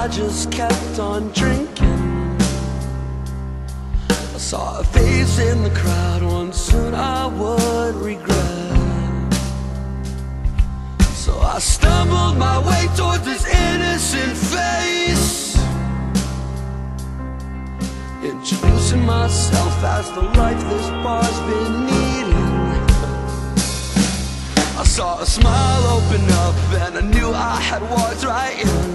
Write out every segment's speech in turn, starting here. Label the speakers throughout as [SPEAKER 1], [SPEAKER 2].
[SPEAKER 1] I just kept on drinking. I saw a face in the crowd, one soon I would regret. So I stumbled my way towards this innocent face, introducing myself as the life this bar's been needing. I saw a smile open up and I knew I had walked right in.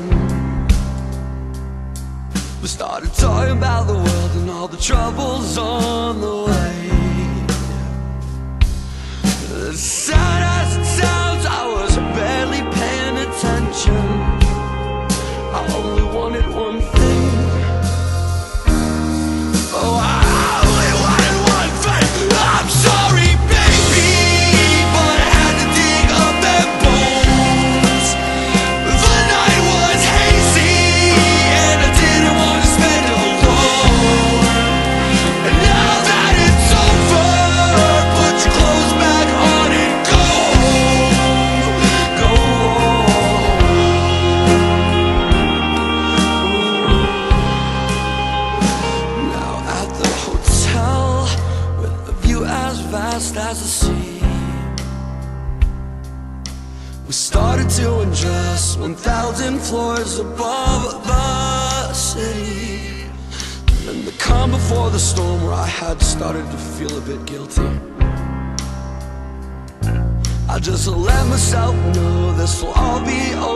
[SPEAKER 1] We started talking about the world and all the troubles on the way. As sad as it sounds, I was barely paying attention. I only wanted one thing. Oh, I only wanted one thing. I'm sorry, baby, but I had to dig up their bones. The night was hazy and I didn't want to spend it alone. And now that it's over, put your clothes back on and go home. Go home. Now at the hotel, with a view as vast as the sea, we started to undress 1,000 floors above the city. And the calm before the storm, where I had started to feel a bit guilty, I just let myself know this will all be over.